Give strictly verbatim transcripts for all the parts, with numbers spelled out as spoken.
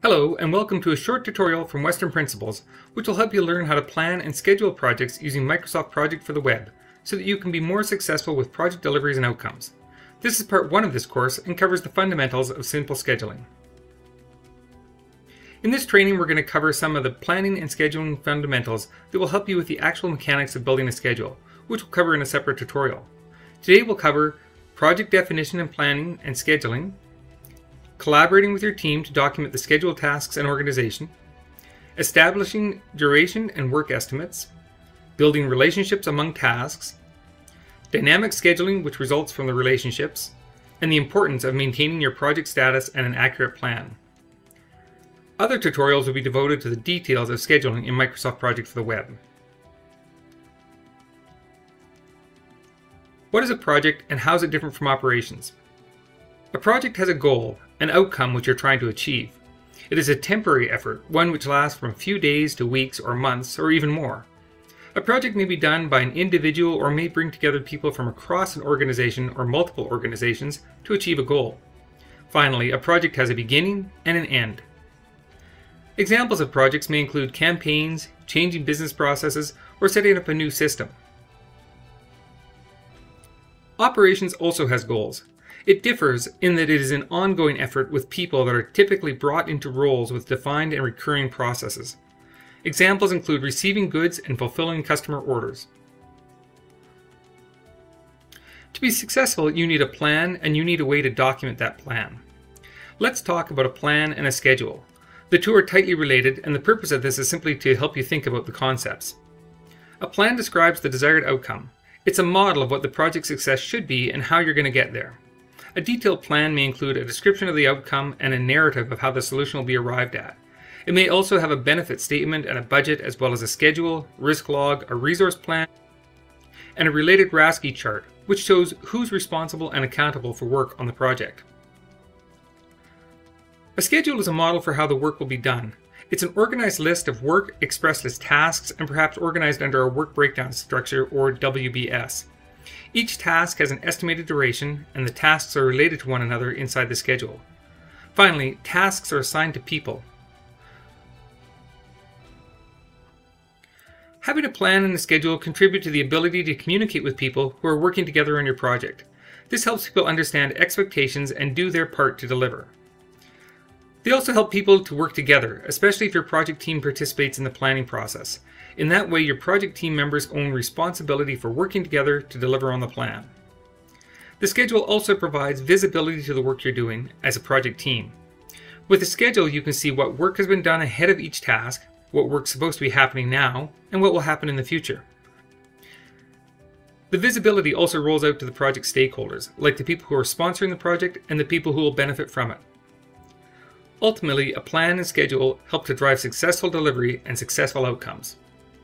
Hello, and welcome to a short tutorial from Western Principles, which will help you learn how to plan and schedule projects using Microsoft Project for the web, so that you can be more successful with project deliveries and outcomes. This is part one of this course and covers the fundamentals of simple scheduling. In this training, we're going to cover some of the planning and scheduling fundamentals that will help you with the actual mechanics of building a schedule, which we'll cover in a separate tutorial. Today we'll cover project definition and planning and scheduling, collaborating with your team to document the scheduled tasks and organization, establishing duration and work estimates, building relationships among tasks, dynamic scheduling which results from the relationships, and the importance of maintaining your project status and an accurate plan. Other tutorials will be devoted to the details of scheduling in Microsoft Project for the web. What is a project and how is it different from operations? A project has a goal, an outcome which you're trying to achieve. It is a temporary effort, one which lasts from a few days to weeks or months or even more. A project may be done by an individual or may bring together people from across an organization or multiple organizations to achieve a goal. Finally, a project has a beginning and an end. Examples of projects may include campaigns, changing business processes, or setting up a new system. Operations also has goals. It differs in that it is an ongoing effort with people that are typically brought into roles with defined and recurring processes. Examples include receiving goods and fulfilling customer orders. To be successful, you need a plan and you need a way to document that plan. Let's talk about a plan and a schedule. The two are tightly related, and the purpose of this is simply to help you think about the concepts. A plan describes the desired outcome. It's a model of what the project success should be and how you're going to get there. A detailed plan may include a description of the outcome and a narrative of how the solution will be arrived at. It may also have a benefit statement and a budget, as well as a schedule, risk log, a resource plan, and a related RASCI chart, which shows who's responsible and accountable for work on the project. A schedule is a model for how the work will be done. It's an organized list of work expressed as tasks and perhaps organized under a work breakdown structure or W B S. Each task has an estimated duration, and the tasks are related to one another inside the schedule. Finally, tasks are assigned to people. Having a plan and a schedule contribute to the ability to communicate with people who are working together on your project. This helps people understand expectations and do their part to deliver. They also help people to work together, especially if your project team participates in the planning process. In that way, your project team members own responsibility for working together to deliver on the plan. The schedule also provides visibility to the work you're doing as a project team. With the schedule, you can see what work has been done ahead of each task, what work's supposed to be happening now, and what will happen in the future. The visibility also rolls out to the project stakeholders, like the people who are sponsoring the project and the people who will benefit from it. Ultimately, a plan and schedule help to drive successful delivery and successful outcomes.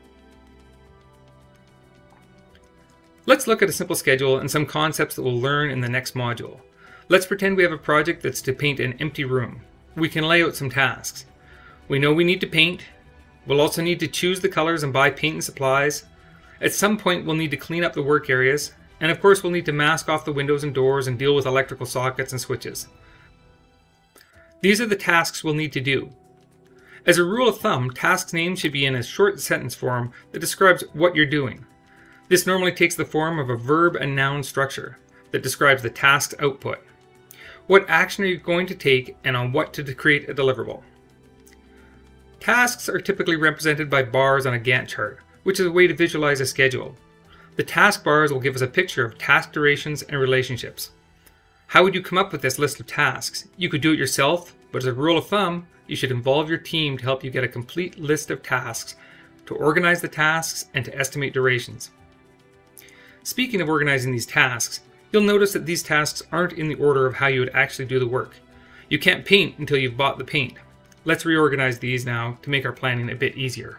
Let's look at a simple schedule and some concepts that we'll learn in the next module. Let's pretend we have a project that's to paint an empty room. We can lay out some tasks. We know we need to paint. We'll also need to choose the colors and buy paint and supplies. At some point, we'll need to clean up the work areas. And of course, we'll need to mask off the windows and doors and deal with electrical sockets and switches. These are the tasks we'll need to do. As a rule of thumb, task names should be in a short sentence form that describes what you're doing. This normally takes the form of a verb and noun structure that describes the task's output. What action are you going to take and on what to create a deliverable? Tasks are typically represented by bars on a Gantt chart, which is a way to visualize a schedule. The task bars will give us a picture of task durations and relationships. How would you come up with this list of tasks? You could do it yourself, but as a rule of thumb, you should involve your team to help you get a complete list of tasks, to organize the tasks, and to estimate durations. Speaking of organizing these tasks, you'll notice that these tasks aren't in the order of how you would actually do the work. You can't paint until you've bought the paint. Let's reorganize these now to make our planning a bit easier.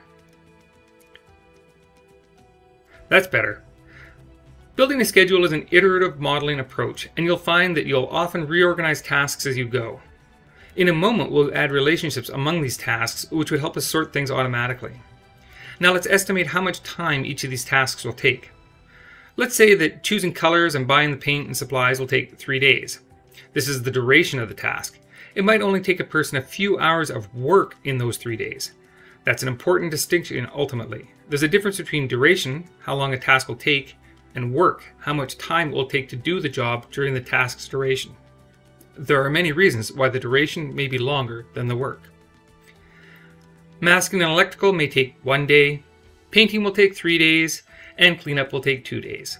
That's better. Building a schedule is an iterative modeling approach, and you'll find that you'll often reorganize tasks as you go. In a moment, we'll add relationships among these tasks, which would help us sort things automatically. Now let's estimate how much time each of these tasks will take. Let's say that choosing colors and buying the paint and supplies will take three days. This is the duration of the task. It might only take a person a few hours of work in those three days. That's an important distinction ultimately. There's a difference between duration, how long a task will take, and work, how much time it will take to do the job during the task's duration. There are many reasons why the duration may be longer than the work. Masking and electrical may take one day, painting will take three days, and cleanup will take two days.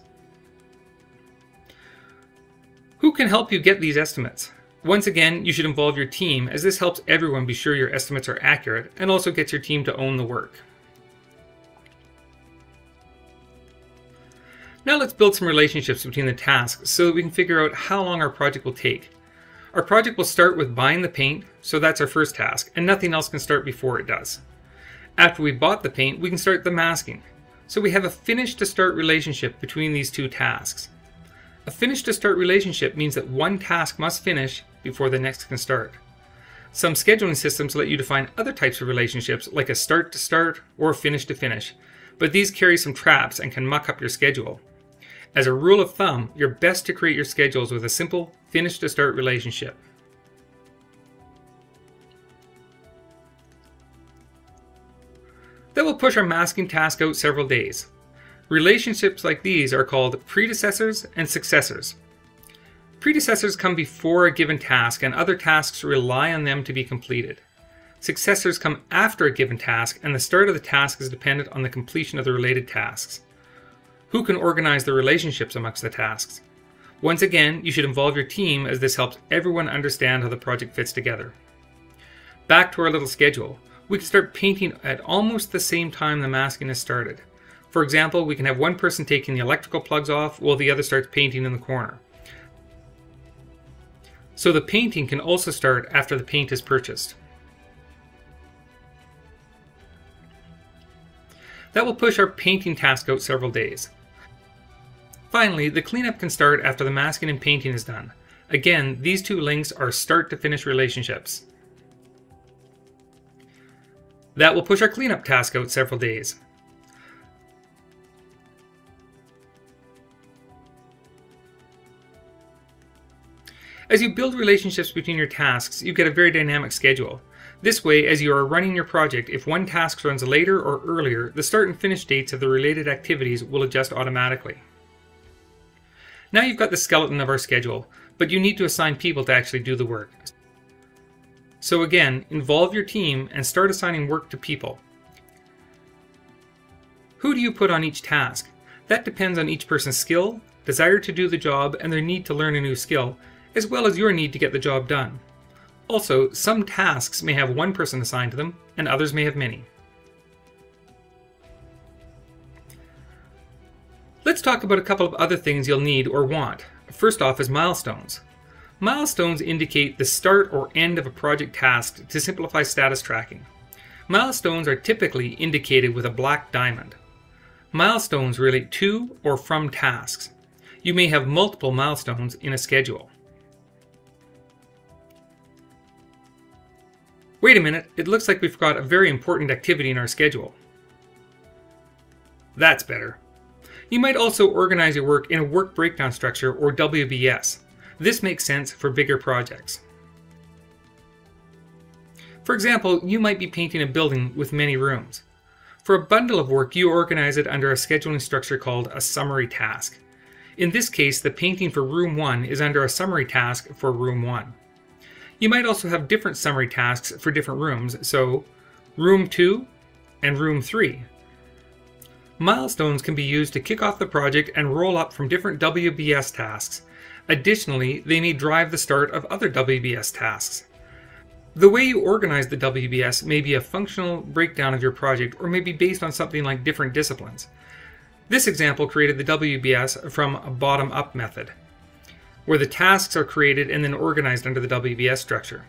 Who can help you get these estimates? Once again, you should involve your team, as this helps everyone be sure your estimates are accurate and also gets your team to own the work. Now let's build some relationships between the tasks so that we can figure out how long our project will take. Our project will start with buying the paint, so that's our first task, and nothing else can start before it does. After we bought the paint, we can start the masking. So we have a finish to start relationship between these two tasks. A finish to start relationship means that one task must finish before the next can start. Some scheduling systems let you define other types of relationships, like a start to start or a finish to finish, but these carry some traps and can muck up your schedule. As a rule of thumb, you're best to create your schedules with a simple finish to start relationship. That will push our masking task out several days. Relationships like these are called predecessors and successors. Predecessors come before a given task and other tasks rely on them to be completed. Successors come after a given task and the start of the task is dependent on the completion of the related tasks. Who can organize the relationships amongst the tasks? Once again, you should involve your team, as this helps everyone understand how the project fits together. Back to our little schedule. We can start painting at almost the same time the masking is started. For example, we can have one person taking the electrical plugs off while the other starts painting in the corner. So the painting can also start after the paint is purchased. That will push our painting task out several days. Finally, the cleanup can start after the masking and painting is done. Again, these two links are start to finish relationships. That will push our cleanup task out several days. As you build relationships between your tasks, you get a very dynamic schedule. This way, as you are running your project, if one task runs later or earlier, the start and finish dates of the related activities will adjust automatically. Now you've got the skeleton of our schedule, but you need to assign people to actually do the work. So again, involve your team and start assigning work to people. Who do you put on each task? That depends on each person's skill, desire to do the job, and their need to learn a new skill, as well as your need to get the job done. Also, some tasks may have one person assigned to them, and others may have many. Let's talk about a couple of other things you'll need or want. First off is milestones. Milestones indicate the start or end of a project task to simplify status tracking. Milestones are typically indicated with a black diamond. Milestones relate to or from tasks. You may have multiple milestones in a schedule. Wait a minute, it looks like we've got a very important activity in our schedule. That's better. You might also organize your work in a work breakdown structure or W B S. This makes sense for bigger projects. For example, you might be painting a building with many rooms. For a bundle of work, you organize it under a scheduling structure called a summary task. In this case, the painting for room one is under a summary task for room one. You might also have different summary tasks for different rooms, so room two and room three. Milestones can be used to kick off the project and roll up from different W B S tasks. Additionally, they may drive the start of other W B S tasks. The way you organize the W B S may be a functional breakdown of your project or may be based on something like different disciplines. This example created the W B S from a bottom-up method, where the tasks are created and then organized under the W B S structure.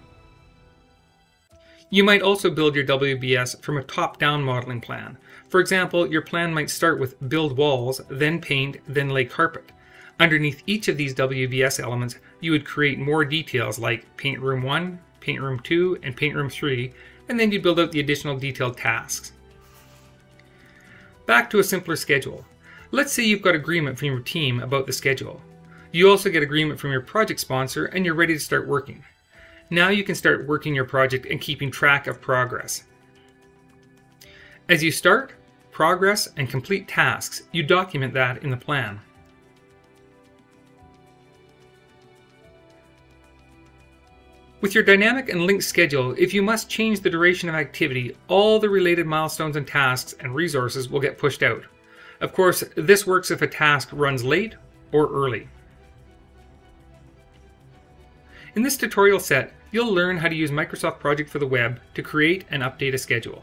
You might also build your W B S from a top-down modeling plan. For example, your plan might start with build walls, then paint, then lay carpet. Underneath each of these W B S elements, you would create more details like paint room one, paint room two, and paint room three, and then you build out the additional detailed tasks. Back to a simpler schedule. Let's say you've got agreement from your team about the schedule. You also get agreement from your project sponsor and you're ready to start working. Now you can start working your project and keeping track of progress. As you start, progress, and complete tasks, you document that in the plan. With your dynamic and linked schedule, if you must change the duration of activity, all the related milestones and tasks and resources will get pushed out. Of course, this works if a task runs late or early. In this tutorial set, you'll learn how to use Microsoft Project for the Web to create and update a schedule.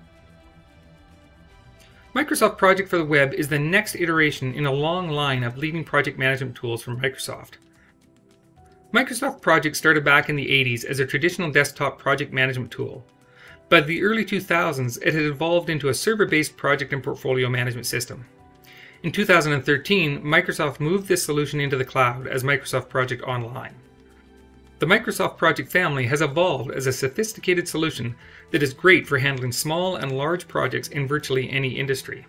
Microsoft Project for the Web is the next iteration in a long line of leading project management tools from Microsoft. Microsoft Project started back in the eighties as a traditional desktop project management tool. By the early two thousands, it had evolved into a server-based project and portfolio management system. In two thousand thirteen, Microsoft moved this solution into the cloud as Microsoft Project Online. The Microsoft Project family has evolved as a sophisticated solution that is great for handling small and large projects in virtually any industry.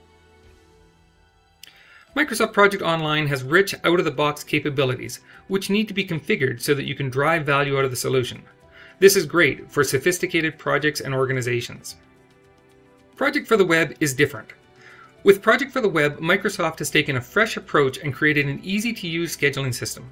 Microsoft Project Online has rich out-of-the-box capabilities, which need to be configured so that you can drive value out of the solution. This is great for sophisticated projects and organizations. Project for the Web is different. With Project for the Web, Microsoft has taken a fresh approach and created an easy-to-use scheduling system.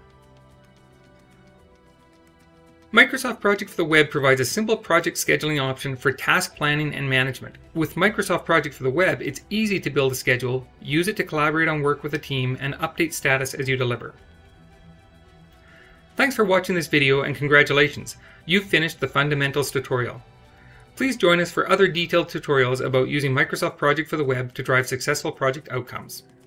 Microsoft Project for the Web provides a simple project scheduling option for task planning and management. With Microsoft Project for the Web, it's easy to build a schedule, use it to collaborate on work with a team, and update status as you deliver. Thanks for watching this video, and congratulations! You've finished the Fundamentals tutorial. Please join us for other detailed tutorials about using Microsoft Project for the Web to drive successful project outcomes.